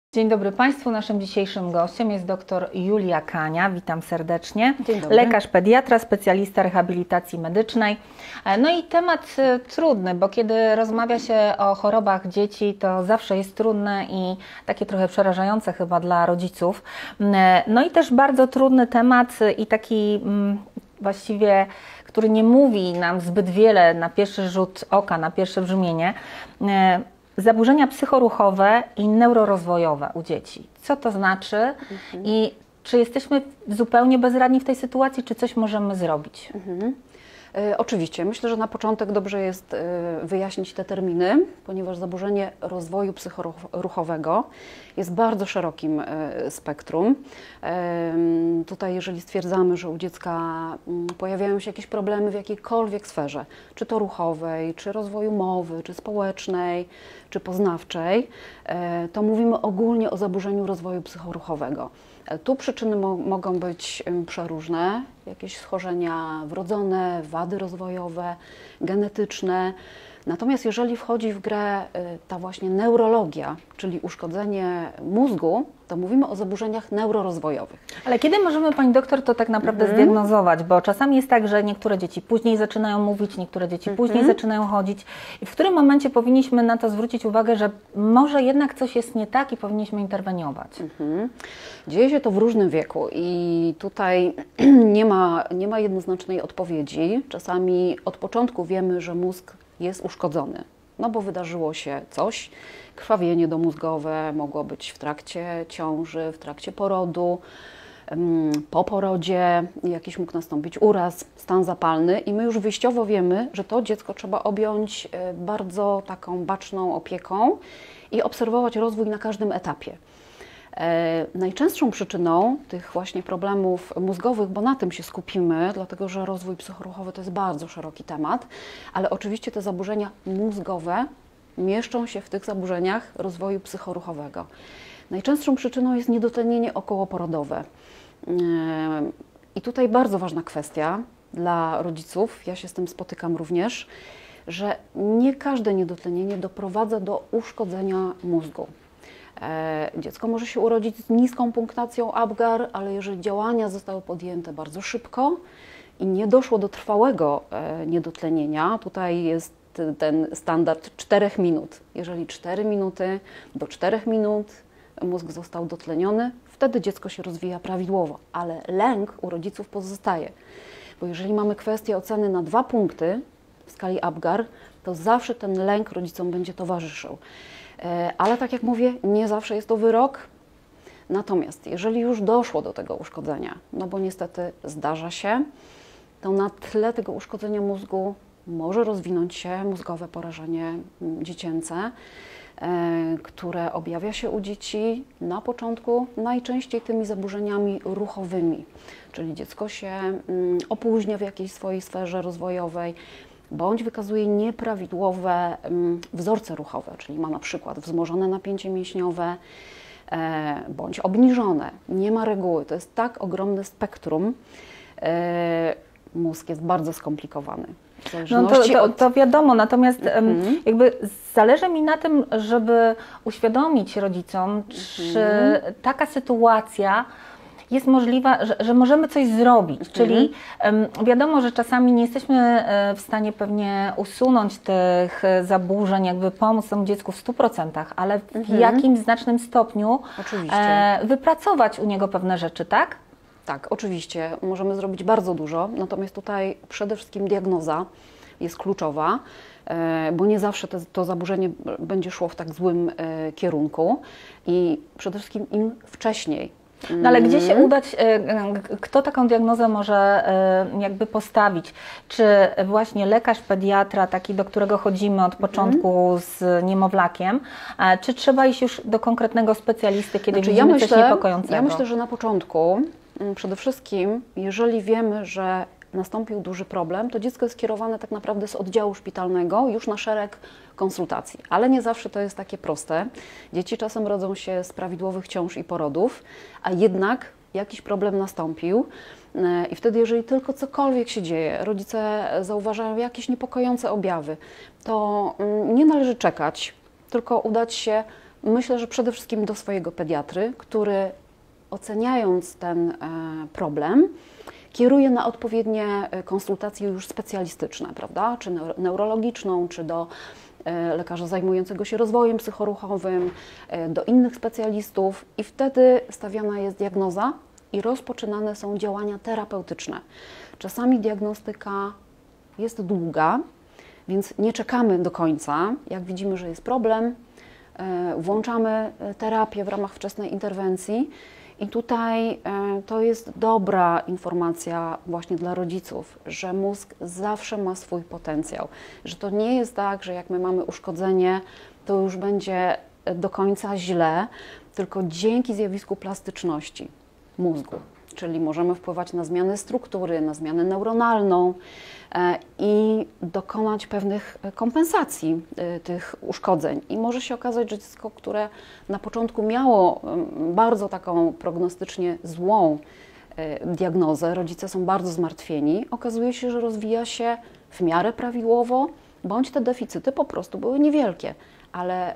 Dzień dobry Państwu. Naszym dzisiejszym gościem jest dr Julia Kania. Witam serdecznie. Dzień dobry. Lekarz pediatra, specjalista rehabilitacji medycznej. No i temat trudny, bo kiedy rozmawia się o chorobach dzieci, to zawsze jest trudne i takie trochę przerażające chyba dla rodziców. No i też bardzo trudny temat i taki właściwie, który nie mówi nam zbyt wiele na pierwszy rzut oka, na pierwsze brzmienie. Zaburzenia psychoruchowe i neurorozwojowe u dzieci. Co to znaczy i czy jesteśmy zupełnie bezradni w tej sytuacji, czy coś możemy zrobić? Oczywiście. Myślę, że na początek dobrze jest wyjaśnić te terminy, ponieważ zaburzenie rozwoju psychoruchowego jest bardzo szerokim spektrum. Tutaj jeżeli stwierdzamy, że u dziecka pojawiają się jakieś problemy w jakiejkolwiek sferze, czy to ruchowej, czy rozwoju mowy, czy społecznej, czy poznawczej, to mówimy ogólnie o zaburzeniu rozwoju psychoruchowego. Tu przyczyny mogą być przeróżne, jakieś schorzenia wrodzone, wady rozwojowe, genetyczne. Natomiast jeżeli wchodzi w grę ta właśnie neurologia, czyli uszkodzenie mózgu, to mówimy o zaburzeniach neurorozwojowych. Ale kiedy możemy, Pani doktor, to tak naprawdę zdiagnozować? Bo czasami jest tak, że niektóre dzieci później zaczynają mówić, niektóre dzieci później zaczynają chodzić. I w którym momencie powinniśmy na to zwrócić uwagę, że może jednak coś jest nie tak i powinniśmy interweniować? Dzieje się to w różnym wieku i tutaj nie ma jednoznacznej odpowiedzi. Czasami od początku wiemy, że mózg jest uszkodzony, no bo wydarzyło się coś, krwawienie domózgowe mogło być w trakcie ciąży, w trakcie porodu, po porodzie jakiś mógł nastąpić uraz, stan zapalny i my już wyjściowo wiemy, że to dziecko trzeba objąć bardzo taką baczną opieką i obserwować rozwój na każdym etapie. Najczęstszą przyczyną tych właśnie problemów mózgowych, bo na tym się skupimy, dlatego że rozwój psychoruchowy to jest bardzo szeroki temat, ale oczywiście te zaburzenia mózgowe mieszczą się w tych zaburzeniach rozwoju psychoruchowego. Najczęstszą przyczyną jest niedotlenienie okołoporodowe. I tutaj bardzo ważna kwestia dla rodziców, ja się z tym spotykam również, że nie każde niedotlenienie doprowadza do uszkodzenia mózgu. Dziecko może się urodzić z niską punktacją Apgar, ale jeżeli działania zostały podjęte bardzo szybko i nie doszło do trwałego niedotlenienia, tutaj jest ten standard 4 minut. Jeżeli 4 minuty do 4 minut mózg został dotleniony, wtedy dziecko się rozwija prawidłowo, ale lęk u rodziców pozostaje. Bo jeżeli mamy kwestię oceny na 2 punkty w skali Apgar, to zawsze ten lęk rodzicom będzie towarzyszył. Ale tak jak mówię, nie zawsze jest to wyrok. Natomiast jeżeli już doszło do tego uszkodzenia, no bo niestety zdarza się, to na tle tego uszkodzenia mózgu może rozwinąć się mózgowe porażenie dziecięce, które objawia się u dzieci na początku najczęściej tymi zaburzeniami ruchowymi, czyli dziecko się opóźnia w jakiejś swojej sferze rozwojowej, bądź wykazuje nieprawidłowe wzorce ruchowe, czyli ma na przykład wzmożone napięcie mięśniowe, bądź obniżone, nie ma reguły. To jest tak ogromne spektrum. Mózg jest bardzo skomplikowany. No to wiadomo, natomiast jakby zależy mi na tym, żeby uświadomić rodzicom, czy taka sytuacja jest możliwa, że możemy coś zrobić, czyli wiadomo, że czasami nie jesteśmy w stanie pewnie usunąć tych zaburzeń, jakby pomóc temu dziecku w 100%, ale w jakimś znacznym stopniu wypracować u niego pewne rzeczy, tak? Tak, oczywiście. Możemy zrobić bardzo dużo, natomiast tutaj przede wszystkim diagnoza jest kluczowa, bo nie zawsze to zaburzenie będzie szło w tak złym kierunku i przede wszystkim im wcześniej. No ale gdzie się udać, kto taką diagnozę może jakby postawić? Czy właśnie lekarz pediatra, taki do którego chodzimy od początku z niemowlakiem, czy trzeba iść już do konkretnego specjalisty, kiedy widzimy coś niepokojącego? Ja myślę, że na początku przede wszystkim, jeżeli wiemy, że nastąpił duży problem, to dziecko jest skierowane tak naprawdę z oddziału szpitalnego już na szereg konsultacji. Ale nie zawsze to jest takie proste. Dzieci czasem rodzą się z prawidłowych ciąż i porodów, a jednak jakiś problem nastąpił i wtedy, jeżeli tylko cokolwiek się dzieje, rodzice zauważają jakieś niepokojące objawy, to nie należy czekać, tylko udać się Myślę, że przede wszystkim do swojego pediatry, który oceniając ten problem, kieruje na odpowiednie konsultacje już specjalistyczne, prawda? Czy neurologiczną, czy do lekarza zajmującego się rozwojem psychoruchowym, do innych specjalistów i wtedy stawiana jest diagnoza i rozpoczynane są działania terapeutyczne. Czasami diagnostyka jest długa, więc nie czekamy do końca. Jak widzimy, że jest problem, włączamy terapię w ramach wczesnej interwencji i tutaj to jest dobra informacja właśnie dla rodziców, że mózg zawsze ma swój potencjał, że to nie jest tak, że jak my mamy uszkodzenie, to już będzie do końca źle, tylko dzięki zjawisku plastyczności mózgu, czyli możemy wpływać na zmianę struktury, na zmianę neuronalną i dokonać pewnych kompensacji tych uszkodzeń. I może się okazać, że dziecko, które na początku miało bardzo taką prognostycznie złą diagnozę, rodzice są bardzo zmartwieni, okazuje się, że rozwija się w miarę prawidłowo, bądź te deficyty po prostu były niewielkie, ale...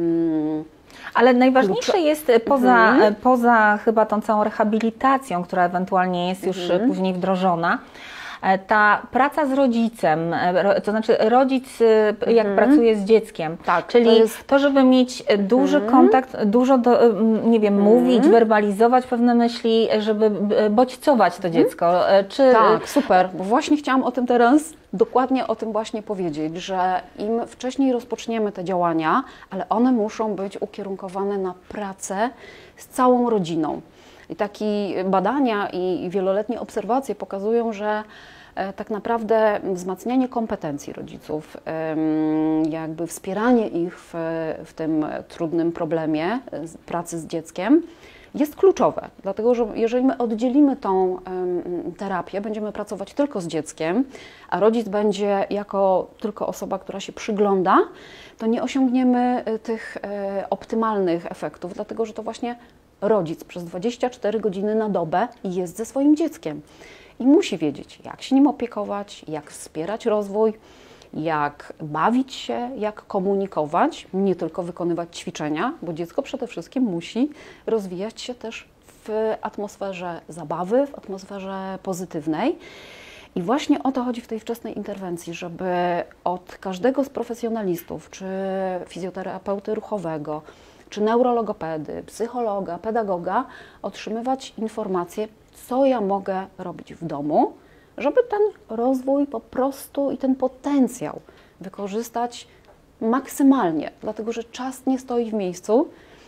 Ale najważniejsze jest poza chyba tą całą rehabilitacją, która ewentualnie jest już później wdrożona, ta praca z rodzicem, to znaczy rodzic jak pracuje z dzieckiem, Tak, czyli to, żeby mieć duży kontakt, dużo nie wiem, mówić, werbalizować pewne myśli, żeby bodźcować to dziecko. Tak, super, bo właśnie chciałam o tym teraz dokładnie o tym właśnie powiedzieć, że im wcześniej rozpoczniemy te działania, ale one muszą być ukierunkowane na pracę z całą rodziną. I takie badania i wieloletnie obserwacje pokazują, że tak naprawdę wzmacnianie kompetencji rodziców, jakby wspieranie ich w tym trudnym problemie pracy z dzieckiem jest kluczowe. Dlatego, że jeżeli my oddzielimy tą terapię, będziemy pracować tylko z dzieckiem, a rodzic będzie jako tylko osoba, która się przygląda, to nie osiągniemy tych optymalnych efektów, dlatego że to właśnie rodzic przez 24 godziny na dobę jest ze swoim dzieckiem i musi wiedzieć, jak się nim opiekować, jak wspierać rozwój, jak bawić się, jak komunikować, nie tylko wykonywać ćwiczenia, bo dziecko przede wszystkim musi rozwijać się też w atmosferze zabawy, w atmosferze pozytywnej. I właśnie o to chodzi w tej wczesnej interwencji, żeby od każdego z profesjonalistów, czy fizjoterapeuty ruchowego, czy neurologopedy, psychologa, pedagoga, otrzymywać informacje, co ja mogę robić w domu, żeby ten rozwój po prostu i ten potencjał wykorzystać maksymalnie, dlatego że czas nie stoi w miejscu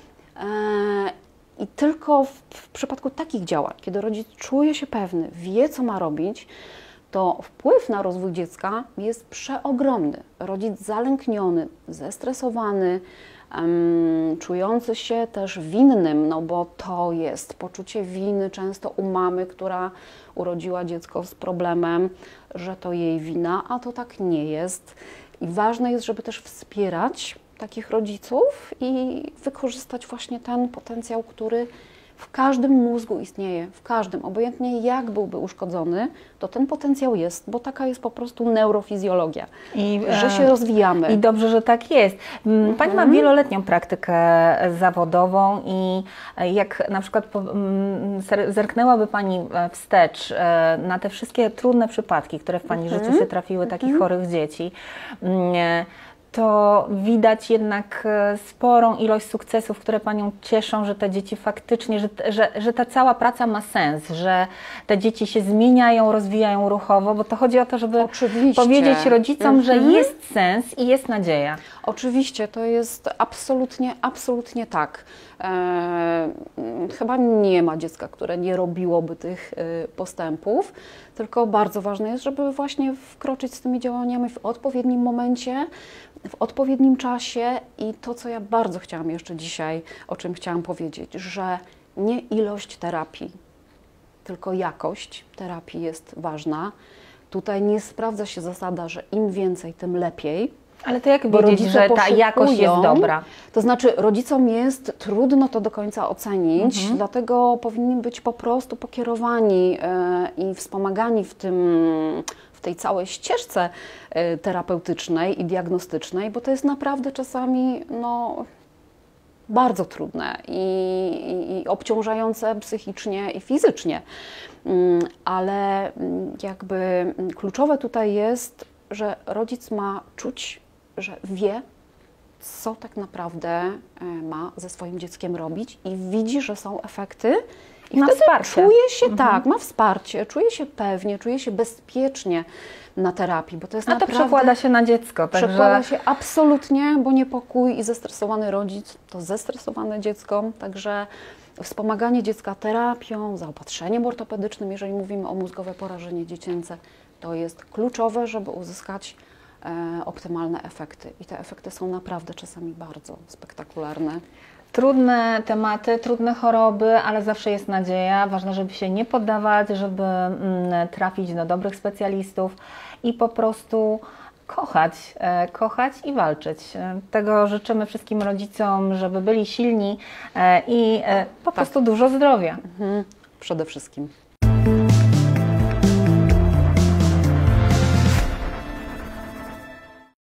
i tylko w przypadku takich działań, kiedy rodzic czuje się pewny, wie co ma robić, to wpływ na rozwój dziecka jest przeogromny. Rodzic zalękniony, zestresowany, czujący się też winnym, no bo to jest poczucie winy często u mamy, która urodziła dziecko z problemem, że to jej wina, a to tak nie jest. I ważne jest, żeby też wspierać takich rodziców i wykorzystać właśnie ten potencjał, który w każdym mózgu istnieje, w każdym, obojętnie jak byłby uszkodzony, to ten potencjał jest, bo taka jest po prostu neurofizjologia, że się rozwijamy. I dobrze, że tak jest. Pani ma wieloletnią praktykę zawodową i jak na przykład zerknęłaby Pani wstecz na te wszystkie trudne przypadki, które w Pani życiu się trafiły, takich chorych dzieci, to widać jednak sporą ilość sukcesów, które Panią cieszą, że te dzieci faktycznie, że ta cała praca ma sens, że te dzieci się zmieniają, rozwijają ruchowo, bo to chodzi o to, żeby powiedzieć rodzicom, że jest sens i jest nadzieja. Oczywiście, to jest absolutnie tak. Chyba nie ma dziecka, które nie robiłoby tych postępów, tylko bardzo ważne jest, żeby właśnie wkroczyć z tymi działaniami w odpowiednim momencie, w odpowiednim czasie i to, co ja bardzo chciałam jeszcze dzisiaj, o czym chciałam powiedzieć, że nie ilość terapii, tylko jakość terapii jest ważna. Tutaj nie sprawdza się zasada, że im więcej, tym lepiej. Ale to jak wiedzieć, że ta jakość jest dobra? To znaczy rodzicom jest trudno to do końca ocenić, dlatego powinni być po prostu pokierowani i wspomagani w tej całej ścieżce terapeutycznej i diagnostycznej, bo to jest naprawdę czasami bardzo trudne i obciążające psychicznie i fizycznie, ale jakby kluczowe tutaj jest, że rodzic ma czuć, że wie, co tak naprawdę ma ze swoim dzieckiem robić i widzi, że są efekty. I Ma wtedy wsparcie. czuje się tak, ma wsparcie, czuje się pewnie, czuje się bezpiecznie na terapii, bo to jest A to naprawdę... przekłada się na dziecko, Przekłada także się absolutnie, bo niepokój i zestresowany rodzic to zestresowane dziecko, także wspomaganie dziecka terapią, zaopatrzeniem ortopedycznym, jeżeli mówimy o mózgowe porażenie dziecięce, to jest kluczowe, żeby uzyskać optymalne efekty. I te efekty są naprawdę czasami bardzo spektakularne. trudne tematy, trudne choroby, ale zawsze jest nadzieja. Ważne, żeby się nie poddawać, żeby trafić do dobrych specjalistów i po prostu kochać i walczyć. Tego życzymy wszystkim rodzicom, żeby byli silni i po prostu dużo zdrowia. Przede wszystkim.